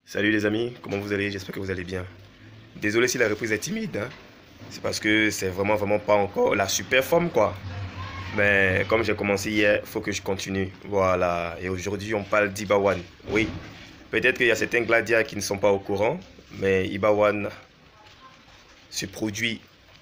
Salut les amis, comment vous allez? J'espère que vous allez bien. Désolé si la reprise est timide, hein. C'est parce que c'est vraiment pas encore la super forme quoi. Mais comme j'ai commencé hier, il faut que je continue. Voilà, et aujourd'hui on parle d'Ibawan. Oui, peut-être qu'il y a certains gladiateurs qui ne sont pas au courant, mais Ibawan se produit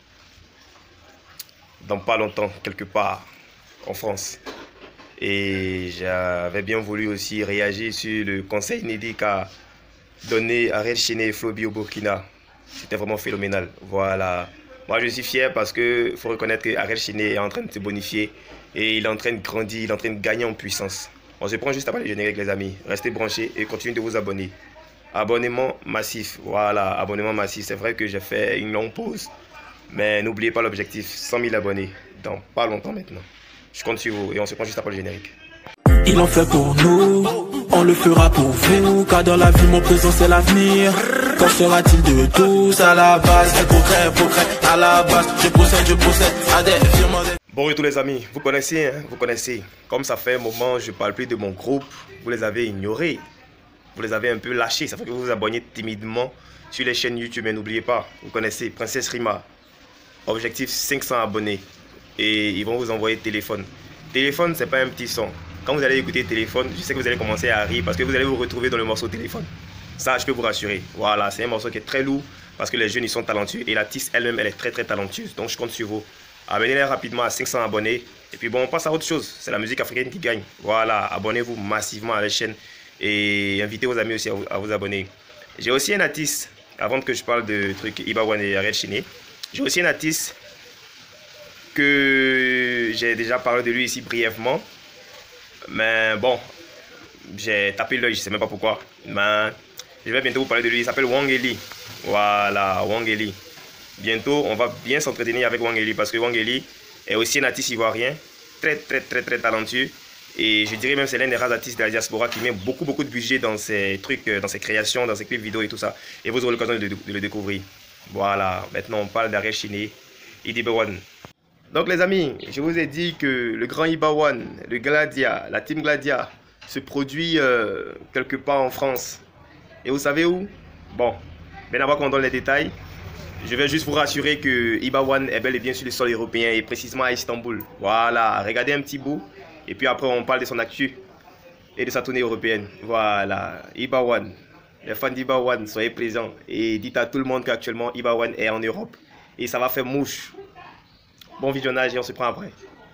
dans pas longtemps, quelque part, en France. Et j'avais bien voulu aussi réagir sur le conseil inédit qu'a donné Ariel Chené et Flobi au Burkina. C'était vraiment phénoménal. Voilà. Moi, je suis fier parce que faut reconnaître que Ariel Chené est en train de se bonifier et il est en train de grandir, il est en train de gagner en puissance. On se prend juste après le générique, les amis. Restez branchés et continuez de vous abonner. Abonnement massif. Voilà, abonnement massif. C'est vrai que j'ai fait une longue pause. Mais n'oubliez pas l'objectif, 100 000 abonnés. Dans pas longtemps maintenant. Je compte sur vous et on se prend juste après le générique. Il en fait pour nous, on le fera pour vous, car dans la vie mon présent c'est l'avenir. Qu'en sera-t-il de tous à la base? Progrès, à la base, je procède à des firmes. Bon retour les amis, vous connaissez, hein, vous connaissez. Comme ça fait un moment, je ne parle plus de mon groupe, vous les avez ignorés. Vous les avez un peu lâchés, ça fait que vous vous abonnez timidement sur les chaînes YouTube, mais n'oubliez pas, vous connaissez Princesse Rima. Objectif 500 abonnés. Et ils vont vous envoyer téléphone. Téléphone, c'est pas un petit son. Quand vous allez écouter téléphone, je sais que vous allez commencer à rire parce que vous allez vous retrouver dans le morceau téléphone. Ça, je peux vous rassurer. Voilà, c'est un morceau qui est très lourd parce que les jeunes, ils sont talentueux et l'artiste elle-même, elle est très talentueuse. Donc, je compte sur vous. Amenez-les rapidement à 500 abonnés. Et puis, bon, on passe à autre chose. C'est la musique africaine qui gagne. Voilà, abonnez-vous massivement à la chaîne et invitez vos amis aussi à vous abonner. J'ai aussi un artiste, avant que je parle de trucs Ibawan et Ariel Chené, j'ai aussi un artiste que j'ai déjà parlé de lui ici brièvement. Mais bon, j'ai tapé l'œil, je sais même pas pourquoi. Mais je vais bientôt vous parler de lui. Il s'appelle Wangeli. Voilà, Wangeli. Bientôt, on va bien s'entretenir avec Wangeli parce que Wangeli est aussi un artiste ivoirien, très talentueux. Et je dirais même c'est l'un des rares artistes de la diaspora qui met beaucoup de budget dans ses trucs, dans ses créations, dans ses clips vidéo et tout ça. Et vous aurez l'occasion de le découvrir. Voilà, maintenant on parle d'Ariel Chené et d'Ibawan. Donc les amis, je vous ai dit que le grand Ibawan, le Gladia, la team Gladia, se produit quelque part en France. Et vous savez où? Bon, maintenant avant qu'on donne les détails, je vais juste vous rassurer que Ibawan est bel et bien sur le sol européen et précisément à Istanbul. Voilà, regardez un petit bout et puis après on parle de son actu et de sa tournée européenne. Voilà, Ibawan, les fans d'Ibawan, soyez présents et dites à tout le monde qu'actuellement Ibawan est en Europe et ça va faire mouche. Bon visionnage et on se prend après.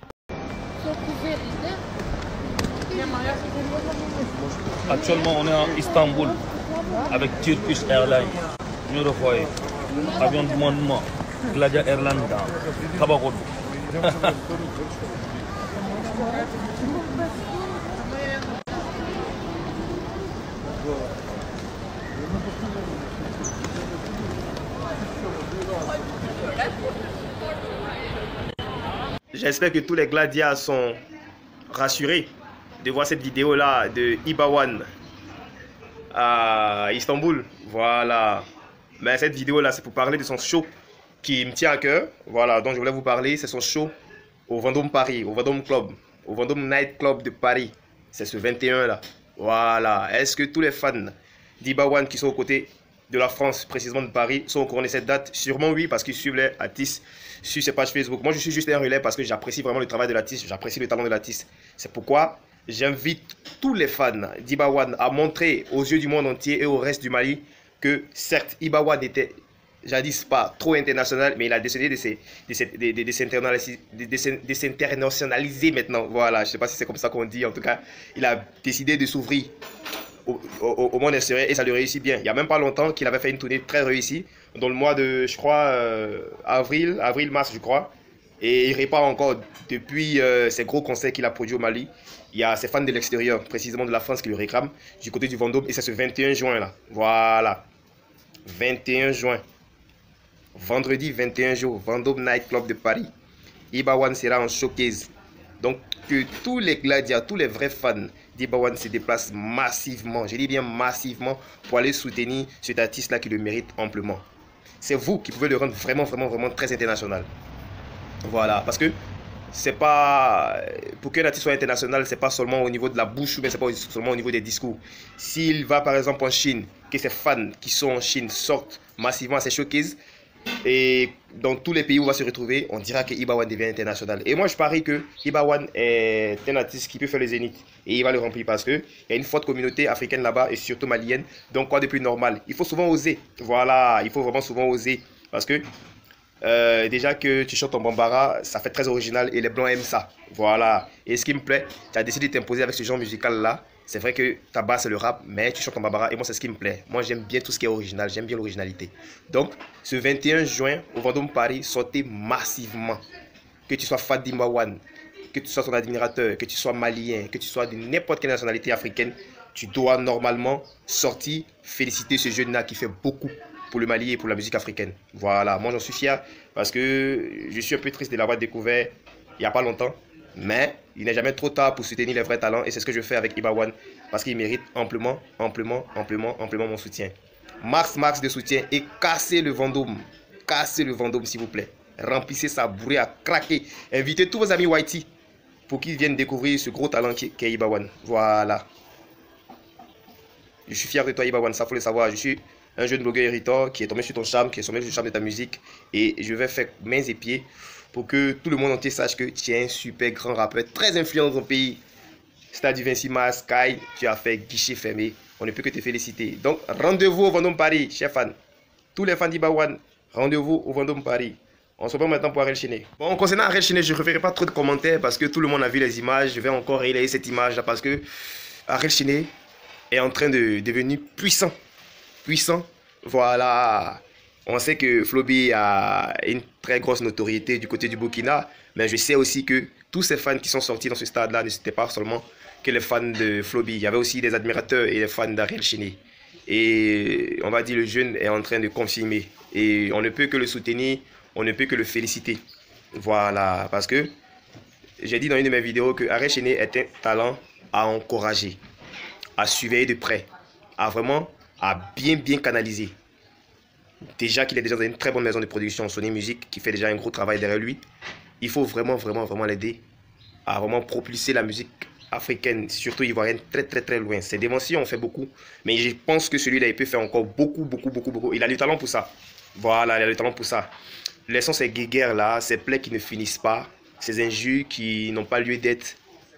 Actuellement, on est à Istanbul avec Turkish Airlines. Nous revoyons. Avion de commandement. Gladia Airlines dans Kabagoud. J'espère que tous les gladiateurs sont rassurés de voir cette vidéo là de Ibawan à Istanbul. Voilà. Mais cette vidéo là c'est pour parler de son show qui me tient à cœur. Voilà, dont je voulais vous parler. C'est son show au Vendôme Paris, au Vendôme Club, au Vendôme Night Club de Paris. C'est ce 21 là. Voilà. Est-ce que tous les fans d'Ibawan qui sont aux côtés de la France, précisément de Paris, sont au courant de cette date? Sûrement oui, parce qu'ils suivent les artistes sur ses pages Facebook. Moi, je suis juste un relais parce que j'apprécie vraiment le travail de l'artiste, j'apprécie le talent de l'artiste. C'est pourquoi j'invite tous les fans d'Ibawan à montrer aux yeux du monde entier et au reste du Mali que certes, Ibawan était jadis pas trop international, mais il a décidé de s'internationaliser maintenant. Voilà, je ne sais pas si c'est comme ça qu'on dit. En tout cas, il a décidé de s'ouvrir au monde extérieur et ça lui réussit bien. Il n'y a même pas longtemps qu'il avait fait une tournée très réussie dans le mois de, je crois, avril-mars, je crois. Et il répare encore depuis ces gros concerts qu'il a produits au Mali. Il y a ses fans de l'extérieur, précisément de la France, qui le réclament du côté du Vendôme. Et c'est ce 21 juin là. Voilà. 21 juin. Vendredi 21 juin, Vendôme Night Club de Paris. Ibawan sera en showcase. Donc que tous les gladiateurs, tous les vrais fans d'Ibawan se déplacent massivement, je dis bien massivement, pour aller soutenir cet artiste-là qui le mérite amplement. C'est vous qui pouvez le rendre vraiment très international. Voilà, parce que c'est pas, pour qu'un artiste soit international, c'est pas seulement au niveau de la bouche ou bien c'est pas seulement au niveau des discours. S'il va par exemple en Chine, que ses fans qui sont en Chine sortent massivement à ces showcases. Et dans tous les pays où on va se retrouver, on dira que Iba One devient international. Et moi, je parie que Iba One est un artiste qui peut faire le zénith. Et il va le remplir parce qu'il y a une forte communauté africaine là-bas et surtout malienne. Donc, quoi de plus normal? Il faut souvent oser. Voilà, il faut vraiment souvent oser. Parce que déjà que tu chantes en bambara, ça fait très original et les blancs aiment ça. Voilà. Et ce qui me plaît, tu as décidé de t'imposer avec ce genre musical-là. C'est vrai que ta base c'est le rap, mais tu chantes en bambara et moi c'est ce qui me plaît. Moi j'aime bien tout ce qui est original, j'aime bien l'originalité. Donc ce 21 juin au Vendôme Paris, sortez massivement. Que tu sois fan d'Iba One, que tu sois son admirateur, que tu sois malien, que tu sois de n'importe quelle nationalité africaine, tu dois normalement sortir, féliciter ce jeune-là qui fait beaucoup pour le Mali et pour la musique africaine. Voilà, moi j'en suis fier parce que je suis un peu triste de l'avoir découvert il n'y a pas longtemps. Mais il n'est jamais trop tard pour soutenir les vrais talents et c'est ce que je fais avec Iba One parce qu'il mérite amplement mon soutien. Max de soutien et cassez le Vendôme. Cassez le Vendôme s'il vous plaît. Remplissez sa bourrée à craquer. Invitez tous vos amis Whitey pour qu'ils viennent découvrir ce gros talent qu'est Iba One. Voilà. Je suis fier de toi Iba One, ça faut le savoir. Je suis un jeune blogueur hériteur qui est tombé sur ton charme, qui est tombé sur le charme de ta musique et je vais faire mains et pieds pour que tout le monde entier sache que tu es un super grand rappeur, très influent dans ton pays. Stade 26 mars, Sky, tu as fait guichet fermé. On ne peut que te féliciter. Donc, rendez-vous au Vendôme Paris, chers fans. Tous les fans d'Iba One, rendez-vous au Vendôme Paris. On se reprend maintenant pour Arel Chené. Bon, concernant Arel Chené, je ne referai pas trop de commentaires parce que tout le monde a vu les images. Je vais encore relayer cette image-là parce que Arel Chené est en train de devenir puissant. Puissant, voilà. On sait que Flobi a une très grosse notoriété du côté du Burkina, mais je sais aussi que tous ces fans qui sont sortis dans ce stade-là ne c'était pas seulement que les fans de Flobi. Il y avait aussi des admirateurs et des fans d'Arel Chené. Et on va dire le jeune est en train de confirmer. Et on ne peut que le soutenir, on ne peut que le féliciter. Voilà, parce que j'ai dit dans une de mes vidéos que Arel Chené est un talent à encourager, à surveiller de près, à bien canaliser. Déjà qu'il est déjà dans une très bonne maison de production, Sony Music, qui fait déjà un gros travail derrière lui. Il faut vraiment l'aider à vraiment propulser la musique africaine, surtout ivoirienne, très loin. Ces démentions ont fait beaucoup, mais je pense que celui-là, il peut faire encore beaucoup. Il a le talent pour ça. Voilà, il a le talent pour ça. Laissons ces guéguerres-là, ces plaies qui ne finissent pas, ces injures qui n'ont pas lieu d'être.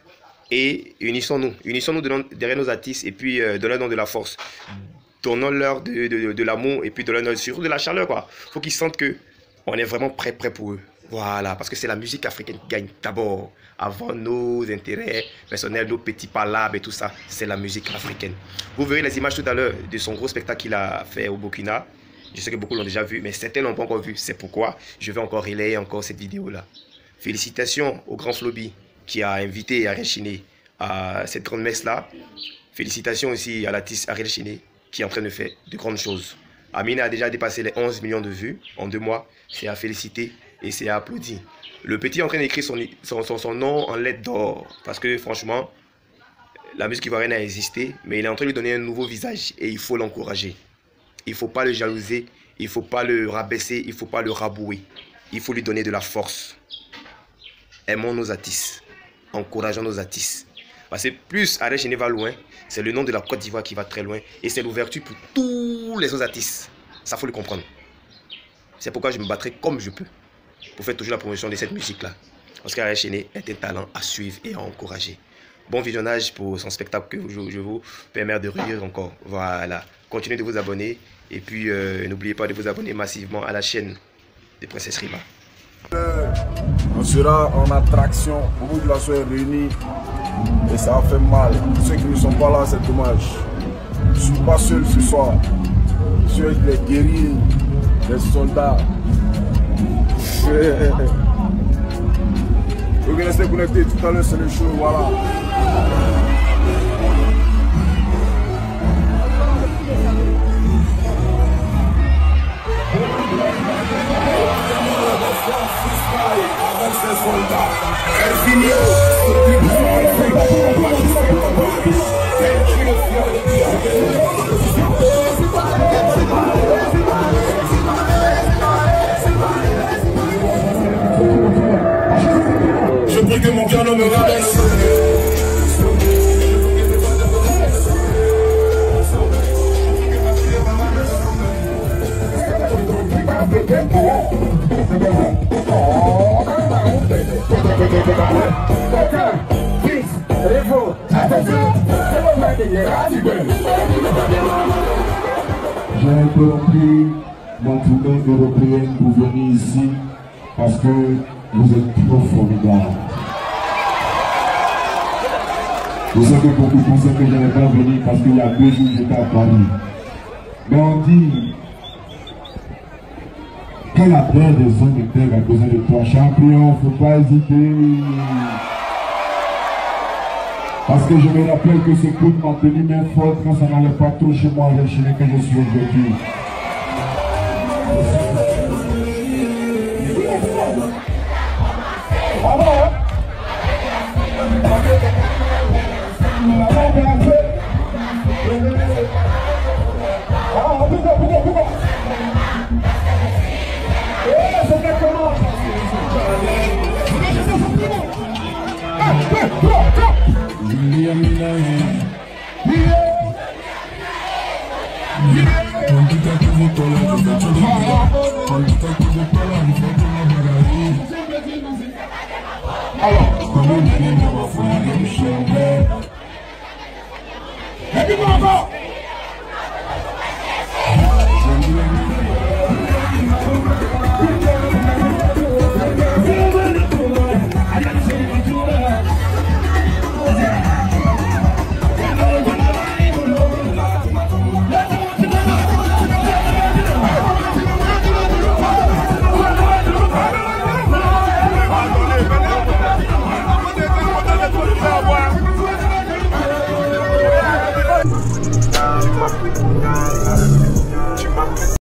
Et unissons-nous derrière nos artistes et puis donnons-leur de la force. Donnons-leur de l'amour et puis donnons-leur surtout de la chaleur, quoi. Faut qu'ils sentent que on est vraiment prêt pour eux. Voilà, parce que c'est la musique africaine qui gagne d'abord. Avant nos intérêts personnels, nos petits palabres et tout ça, c'est la musique africaine. Vous verrez les images tout à l'heure de son gros spectacle qu'il a fait au Burkina. Je sais que beaucoup l'ont déjà vu, mais certains n'ont pas encore vu. C'est pourquoi je vais encore relayer cette vidéo-là. Félicitations au grand Flobi qui a invité Arel Chené à cette grande messe-là. Félicitations aussi à l'artiste Arel Chené qui est en train de faire de grandes choses. Amina a déjà dépassé les 11 millions de vues en 2 mois. C'est à féliciter et c'est à applaudir. Le petit est en train d'écrire son nom en lettres d'or. Parce que franchement, la musique ivoirienne a existé, mais il est en train de lui donner un nouveau visage et il faut l'encourager. Il ne faut pas le jalouser, il ne faut pas le rabaisser, il ne faut pas le rabouer. Il faut lui donner de la force. Aimons nos artistes, encourageons nos artistes. Parce que plus Arel Chené va loin, c'est le nom de la Côte d'Ivoire qui va très loin. Et c'est l'ouverture pour tous les autres artistes. Ça, faut le comprendre. C'est pourquoi je me battrai comme je peux pour faire toujours la promotion de cette musique-là. Parce qu'Arel Chené est un talent à suivre et à encourager. Bon visionnage pour son spectacle que je vous permets de rire encore. Voilà. Continuez de vous abonner. Et puis, n'oubliez pas de vous abonner massivement à la chaîne de Princesse Rima. On sera en attraction, beaucoup de la soirée réunie et ça a fait mal. Ceux qui ne sont pas là, c'est dommage. Je ne suis pas seul ce soir. Je suis avec les guerriers, les soldats. Vous restez connectés, tout à l'heure c'est le show, voilà. Je prie que mon cœur ne me rabaisse. J'ai interrompu mon tournée européenne pour venir ici parce que vous êtes trop formidables. Je sais que beaucoup pensaient que je n'allais pas venir parce qu'il y a 2 jours j'étais à Paris. Mais on dit que la paix des hommes de terre a besoin de toi. Champion, il ne faut pas hésiter. Parce que je me rappelle que ce coup m'a tenu main forte quand ça n'allait pas trop chez moi, le chien que je suis aujourd'hui. Alors,